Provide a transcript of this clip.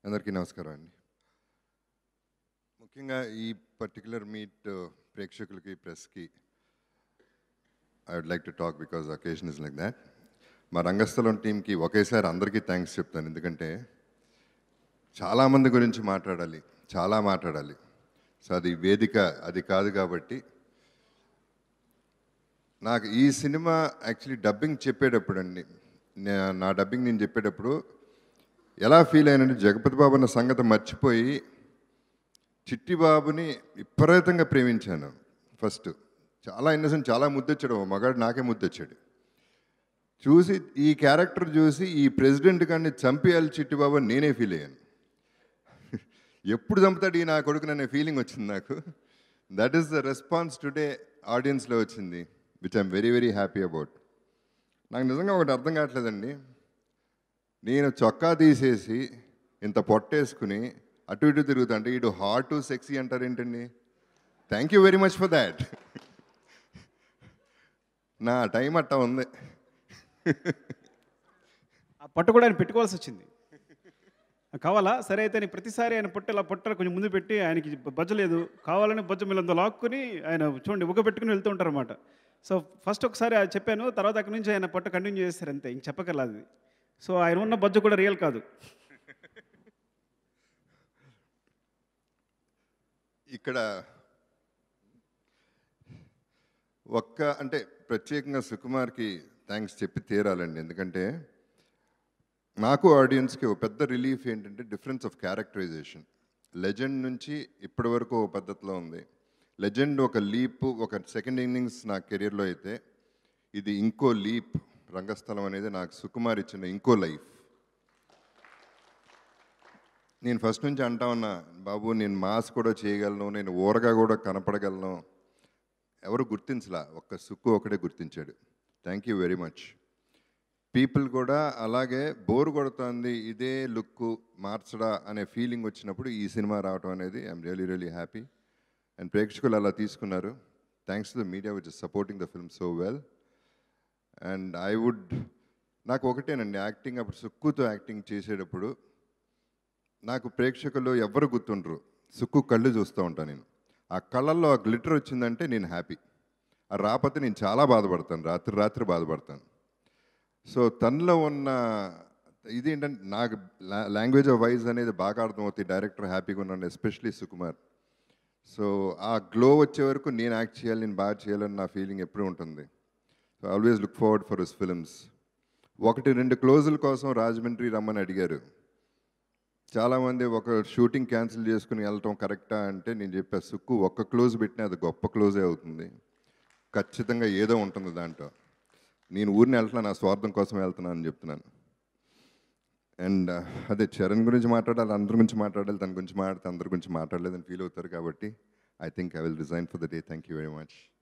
అందరికీ నమస్కారం అండి. ముఖ్యంగా ఈ పర్టికులర్ మీట్ ప్రేక్షకులకి ప్రెస్కి I would like to talk because occasion is like that. మా రంగస్థలం టీంకి ఒకేసారి అందరికీ థ్యాంక్స్ చెప్తాను, ఎందుకంటే చాలామంది గురించి మాట్లాడాలి. సో అది వేదిక అది కాదు కాబట్టి. నాకు ఈ సినిమా యాక్చువల్లీ డబ్బింగ్ చెప్పేటప్పుడు అండి, నా డబ్బింగ్ నేను చెప్పేటప్పుడు ఎలా ఫీల్ అయినంటే, జగపతి బాబు అన్న సంగతి మర్చిపోయి చిట్టిబాబుని విపరీతంగా ప్రేమించాను. ఫస్ట్ చాలా ఇన్నసెంట్, చాలా ముద్దొచ్చాడు, మగాడు నాకే ముద్దొచ్చాడు. చూసి ఈ క్యారెక్టర్ చూసి ఈ ప్రెసిడెంట్ గారిని చంపేయాలి చిట్టిబాబు అని నేనే ఫీల్ అయ్యాను. ఎప్పుడు చంపుతాడు ఈ నా కొడుకుని అనే ఫీలింగ్ వచ్చింది నాకు. That is the response today ఆడియన్స్లో వచ్చింది, which I'm very very happy about. నాకు నిజంగా ఒకటి అర్థం కావట్లేదండి, నేను చొక్కా తీసేసి ఇంత పొట్టేసుకుని అటు ఇటు తిరుగుతుంటే ఇటు హాట్ సెక్సీ అంటారు ఏంటండి? Thank you very much for that. నా టైం అట్టా ఉంది. ఆ పొట్ట కూడా ఆయన పెట్టుకోవాల్సి వచ్చింది. కావాలా సరే అయితే నేను ప్రతిసారి ఆయన పొట్ట కొంచెం ముందు పెట్టి ఆయనకి బొజ్జ లేదు కావాలని బొజ్జ మిల్లంతో లాక్కుని ఆయన చూడండి ఉగ పెట్టుకుని వెళ్తూ ఉంటారు అనమాట. సో ఫస్ట్ ఒకసారి చెప్పాను, తర్వాత అక్కడి నుంచి ఆయన పొట్ట కంటిన్యూ చేస్తారు అంతే, ఇంక చెప్పగలదు. సో ఆయన ఉన్న బొజ్జ కూడా రియల్ కాదు. ఇక్కడ అంటే ప్రత్యేకంగా సుకుమార్కి థ్యాంక్స్ చెప్పి తీరాలండి, ఎందుకంటే నాకు ఆడియన్స్కి ఒక పెద్ద రిలీఫ్ ఏంటంటే డిఫరెన్స్ ఆఫ్ క్యారెక్టరైజేషన్. లెజెండ్ నుంచి ఇప్పటి వరకు ఒక పద్ధతిలో ఉంది. లెజెండ్ ఒక లీప్, ఒక సెకండ్ ఇన్నింగ్స్ నా కెరీర్లో అయితే, ఇది ఇంకో లీప్. రంగస్థలం అనేది నాకు సుకుమార్ ఇచ్చిన ఇంకో లైఫ్. నేను ఫస్ట్ నుంచి అంటా ఉన్నా, బాబు నేను మాస్ కూడా చేయగలను, నేను ఊరగా కూడా కనపడగలను. ఎవరు గుర్తించలా, ఒక్క సుక్కు ఒకడే గుర్తించాడు. Thank you very much. People కూడా అలాగే బోర్ కొడుతుంది, ఇదే లుక్కు మార్చడా అనే ఫీలింగ్ వచ్చినప్పుడు ఈ సినిమా రావటం అనేది I'm really really happy. And ప్రేక్షకులు అలా తీసుకున్నారు. Thanks to the media which is supporting the film so well. And నాకు ఒకటేనండి, యాక్టింగ్ అప్పుడు సుక్కుతో యాక్టింగ్ చేసేటప్పుడు నాకు ప్రేక్షకులు ఎవ్వరు గుర్తుండరు, సుక్కు కళ్ళు చూస్తూ ఉంటాను నేను. ఆ కళ్ళల్లో ఆ గ్లిటర్ వచ్చిందంటే నేను హ్యాపీ, ఆ రాకపోతే నేను చాలా బాధపడతాను, రాత్రి బాధపడతాను. సో తనలో ఉన్న ఇది ఏంటంటే, నాకు లాంగ్వేజ్ ఆఫ్ వైజ్ అనేది బాగా అర్థమవుతుంది, డైరెక్టర్ హ్యాపీగా ఉన్నాను, ఎస్పెషలీ సుకుమార్. సో ఆ గ్లో వచ్చే వరకు నేను యాక్ట్ చేయాలి, నేను బాగా చేయాలని నా ఫీలింగ్ ఎప్పుడూ ఉంటుంది. So always look forward for his films. 1-2 క్లోజుల కోసం రాజమండ్రి రమ్మని అడిగారు చాలామంది. ఒక షూటింగ్ క్యాన్సిల్ చేసుకుని వెళ్ళటం కరెక్టా అంటే నేను చెప్పా, సుక్కు ఒక్క క్లోజ్ పెట్టినా అది గొప్ప క్లోజే అవుతుంది, ఖచ్చితంగా ఏదో ఉంటుంది దాంట్లో. నేను ఊరిని వెళ్తున్నా, నా స్వార్థం కోసం వెళ్తున్నాను అని చెప్తున్నాను. అండ్ అదే చరణ్ గురించి మాట్లాడాలి, అందరి గురించి మాట్లాడాలి, తన గురించి మాట్లాడితే అందరి గురించి మాట్లాడలేదని ఫీల్ అవుతారు. కాబట్టి I think I will resign for the day. Thank you very much.